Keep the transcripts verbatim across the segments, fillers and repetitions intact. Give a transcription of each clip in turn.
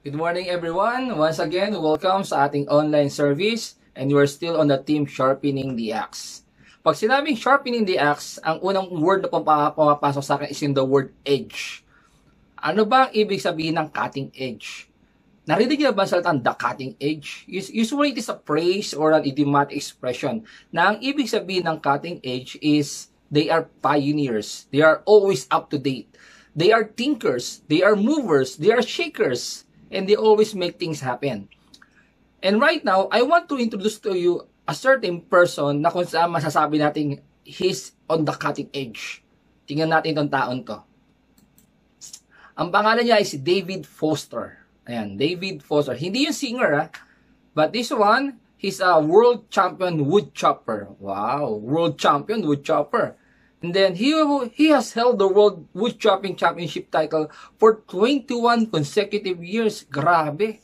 Good morning everyone. Once again, welcome sa ating online service and you are still on the team Sharpening the Axe. Pag sinabing Sharpening the Axe, ang unang word na pumapasok sa akin is in the word edge. Ano ba ang ibig sabihin ng cutting edge? Narinig niyo ba sa salitang the cutting edge? Usually it is a phrase or an idiomatic expression na ang ibig sabihin ng cutting edge is they are pioneers. They are always up to date. They are thinkers. They are movers. They are shakers. And they always make things happen. And right now, I want to introduce to you a certain person na kung saan masasabi natin he's on the cutting edge. Tingnan natin itong taon to. Ang pangalan niya is David Foster. Ayan, David Foster. Hindi yung singer, ha? But this one, he's a world champion wood chopper. Wow, world champion wood chopper. And then he he has held the World Wood Chopping Championship title for twenty-one consecutive years. Grabe.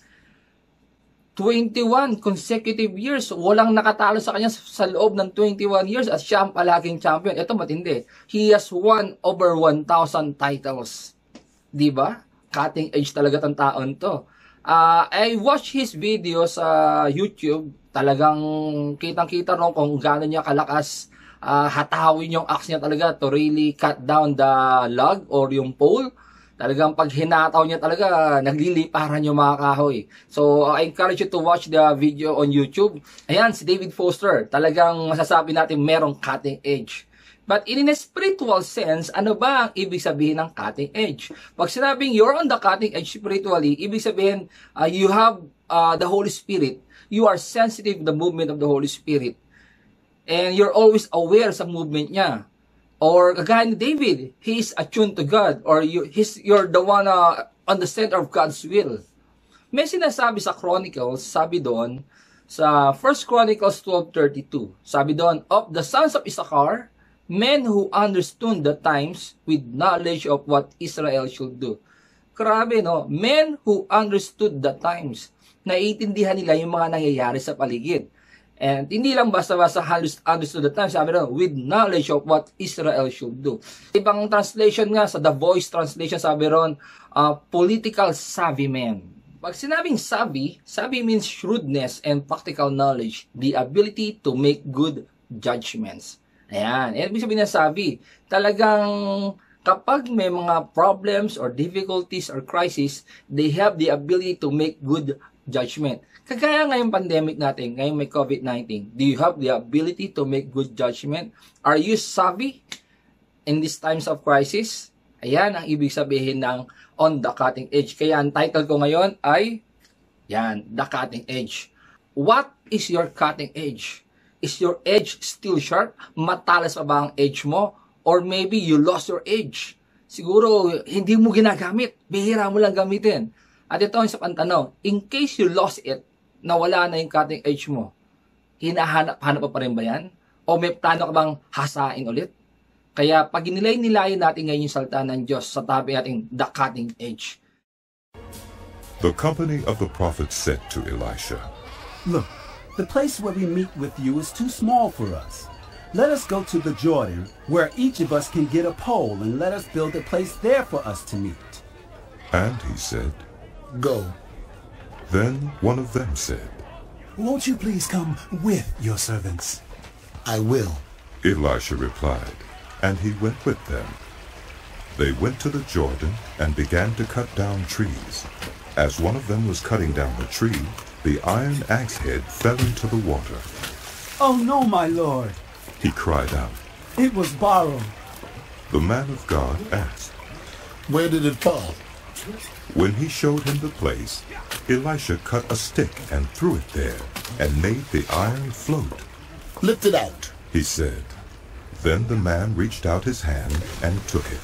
twenty-one consecutive years. Walang nakatalo sa kanya sa loob ng twenty-one years at siya ang palaging champion. Ito matindi. He has won over one thousand titles. Diba? Cutting edge talaga tong taon to. Uh, I watched his video sa YouTube. Talagang kitang-kita ron kung gaano niya kalakas Uh, hatawin yung axe niya talaga to really cut down the log or yung pole. Talagang pag hinataw niya talaga, nagliliparan yung mga kahoy. So, uh, I encourage you to watch the video on YouTube. Ayan, si David Foster. Talagang masasabi natin merong cutting edge. But in a spiritual sense, ano ba ang ibig sabihin ng cutting edge? Pag sinabing you're on the cutting edge spiritually, ibig sabihin uh, you have uh, the Holy Spirit. You are sensitive to the movement of the Holy Spirit. And you're always aware sa movement niya. Or kagaya ni David, he is attuned to God. Or you, he's, you're the one uh, on the center of God's will. May sinasabi sa Chronicles, sabi doon, sa First Chronicles twelve thirty-two, sabi doon, of the sons of Issachar, men who understood the times with knowledge of what Israel should do. Grabe, no? Men who understood the times. Naiintindihan nila yung mga nangyayari sa paligid. And hindi lang basta-basta understood the time, sabi doon, with knowledge of what Israel should do. Ibang translation nga, sa The Voice translation, sabi doon, uh, political savvy men. Pag sinabing savvy, savvy means shrewdness and practical knowledge, the ability to make good judgments. Ayan, and ibig sabihin na savvy, talagang kapag may mga problems or difficulties or crisis, they have the ability to make good judgment. Kagaya ngayong pandemic natin, ngayong may COVID nineteen, do you have the ability to make good judgment? Are you savvy in these times of crisis? Ayan ang ibig sabihin ng on the cutting edge. Kaya ang title ko ngayon ay, yan, the cutting edge. What is your cutting edge? Is your edge still sharp? Matalas pa ba ang edge mo? Or maybe you lost your edge. Siguro, hindi mo ginagamit. Bihira mo lang gamitin. At ito ang isa pang tanong, in case you lost it, nawala na yung cutting edge mo, hinahanap-hanap pa rin ba yan? O may plano ka bang hasain ulit? Kaya pag inilay-nilayin natin ngayon yung salita ng Diyos sa tabi nating the cutting edge. The company of the prophets said to Elisha, Look, the place where we meet with you is too small for us. Let us go to the Jordan, where each of us can get a pole, and let us build a place there for us to meet. And he said, Go. Then one of them said, Won't you please come with your servants? I will. Elisha replied, and he went with them. They went to the Jordan and began to cut down trees. As one of them was cutting down the tree, the iron axe head fell into the water. Oh no, my lord! He cried out. It was borrowed. The man of God asked, Where did it fall? When he showed him the place, Elisha cut a stick and threw it there, and made the iron float. Lift it out, he said. Then the man reached out his hand and took it.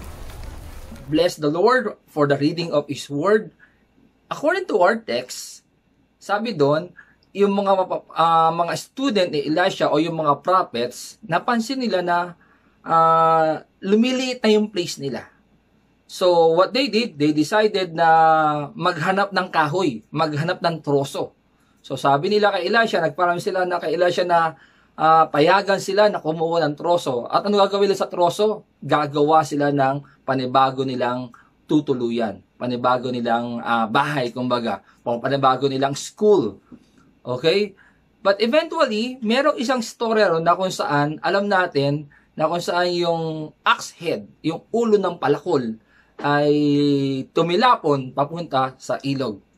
Bless the Lord for the reading of His Word. According to our text, sabi doon, yung mga uh, mga student ni Elisha o yung mga prophets, napansin nila na uh, lumiliit na yung place nila. So, what they did, they decided na maghanap ng kahoy, maghanap ng troso. So, sabi nila kay Elisha, nagparami sila na kay Elisha na uh, payagan sila na kumuha ng troso. At ano gagawin nila sa troso? Gagawa sila ng panibago nilang tutuluyan. Panibago nilang uh, bahay, kumbaga. Panibago nilang school. Okay? But eventually, merong isang story ron na kung saan, alam natin, na kung saan yung axe head, yung ulo ng palakol, ay tumilapon papunta sa ilog.